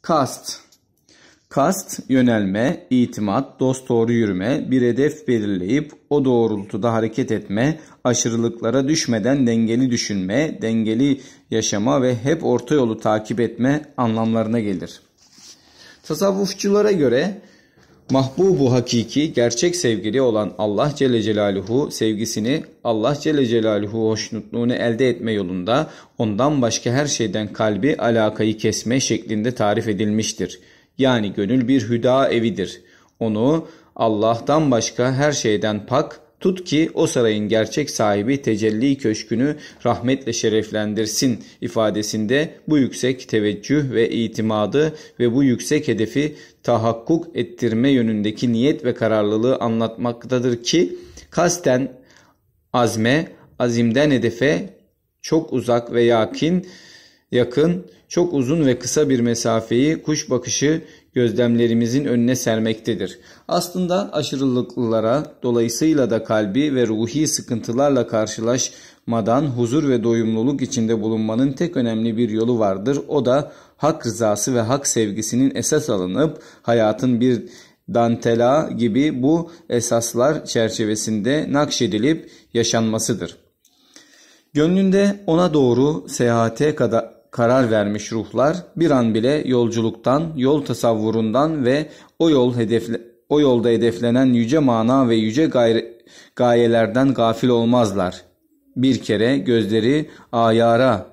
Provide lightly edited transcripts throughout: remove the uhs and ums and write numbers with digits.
Kast. Kast, yönelme, itimat, dosdoğru yürüme, bir hedef belirleyip o doğrultuda hareket etme, aşırılıklara düşmeden dengeli düşünme, dengeli yaşama ve hep orta yolu takip etme anlamlarına gelir. Tasavvufçulara göre mahbubu hakiki, gerçek sevgili olan Allah Celle Celaluhu sevgisini, Allah Celle Celaluhu hoşnutluğunu elde etme yolunda ondan başka her şeyden kalbi alakayı kesme şeklinde tarif edilmiştir. Yani gönül bir hüda evidir. Onu Allah'tan başka her şeyden pak tut ki o sarayın gerçek sahibi tecelli köşkünü rahmetle şereflendirsin ifadesinde bu yüksek teveccüh ve itimadı ve bu yüksek hedefi tahakkuk ettirme yönündeki niyet ve kararlılığı anlatmaktadır ki kasten azme, azimden hedefe çok uzak ve yakın, çok uzun ve kısa bir mesafeyi kuş bakışı gözlemlerimizin önüne sermektedir. Aslında aşırılıklara, dolayısıyla da kalbi ve ruhi sıkıntılarla karşılaşmadan huzur ve doyumluluk içinde bulunmanın tek önemli bir yolu vardır. O da hak rızası ve hak sevgisinin esas alınıp hayatın bir dantela gibi bu esaslar çerçevesinde nakşedilip yaşanmasıdır. Gönlünde ona doğru seyahate karar vermiş ruhlar bir an bile yolculuktan, yol tasavvurundan ve o yolda hedeflenen yüce mana ve yüce gayelerden gafil olmazlar. Bir kere gözleri ayara,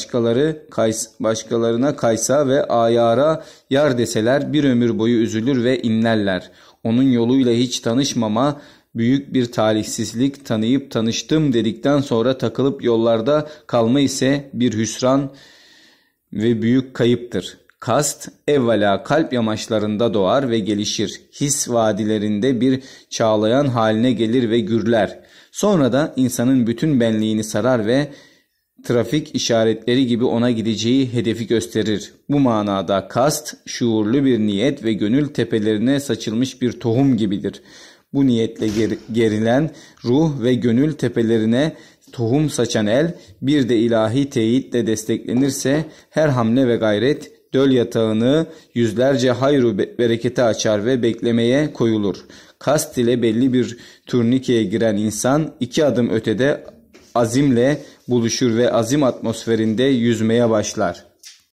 başkalarına kaysa ve ayara yar deseler bir ömür boyu üzülür ve inlerler. Onun yoluyla hiç tanışmama büyük bir talihsizlik, tanıyıp tanıştım dedikten sonra takılıp yollarda kalma ise bir hüsran ve büyük kayıptır. Kast evvela kalp yamaçlarında doğar ve gelişir. His vadilerinde bir çağlayan haline gelir ve gürler. Sonra da insanın bütün benliğini sarar ve trafik işaretleri gibi ona gideceği hedefi gösterir. Bu manada kast şuurlu bir niyet ve gönül tepelerine saçılmış bir tohum gibidir. Bu niyetle gerilen ruh ve gönül tepelerine tohum saçan el bir de ilahi teyitle desteklenirse her hamle ve gayret döl yatağını yüzlerce hayru berekete açar ve beklemeye koyulur. Kast ile belli bir turnikeye giren insan 2 adım ötede azimle buluşur ve azim atmosferinde yüzmeye başlar.